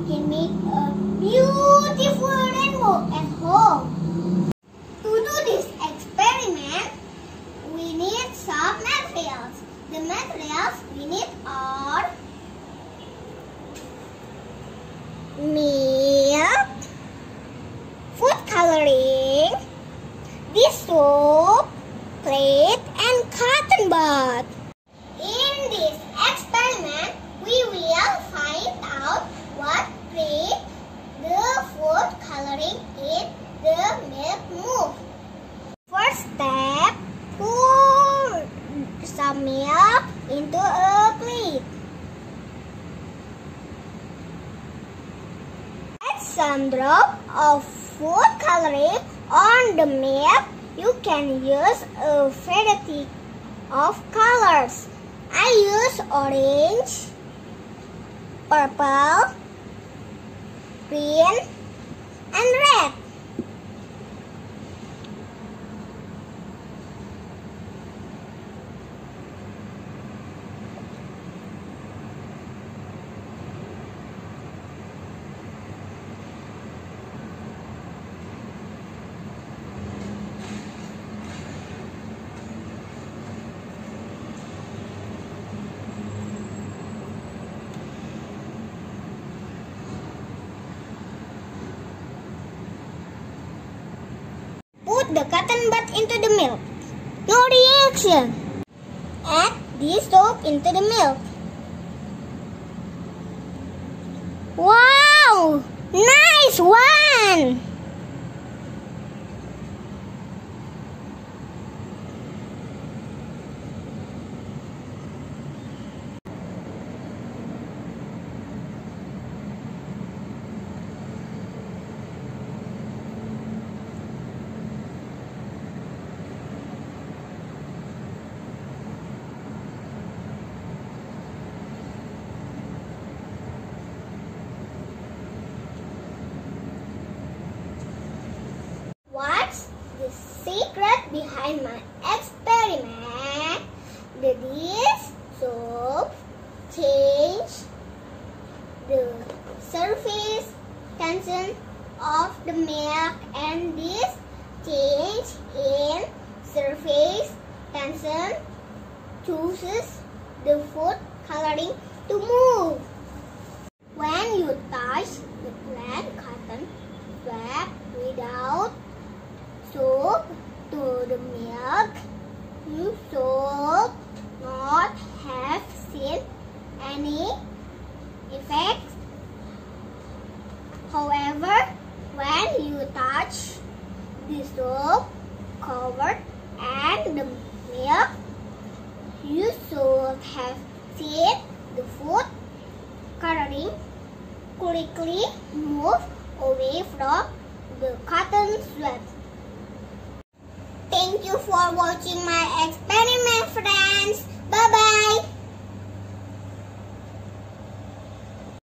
can make a beautiful rainbow at home. To do this experiment, we need some materials. The materials we need are milk, food coloring, dish soap, plate, and cotton bud. In this experiment, we will find out what rate the food coloring in the milk move. First step, pour some milk into a plate. Add some drop of food coloring on the milk. You can use a variety of colors. I use orange, purple, green, and red. Put the cotton bud into the milk. No reaction. Add dish soap into the milk. Wow! Nice one! What's the secret behind my experiment? The dish soap change the surface tension of the milk, and this change in surface tension chooses the food coloring to move. When you touch the plain cotton swab without soap to the milk, you should not have seen any effects. However, when you touch the soap covered and the milk, you should have seen the food coloring quickly move away from the cotton swab. Thank you for watching my experiment, friends. Bye-bye.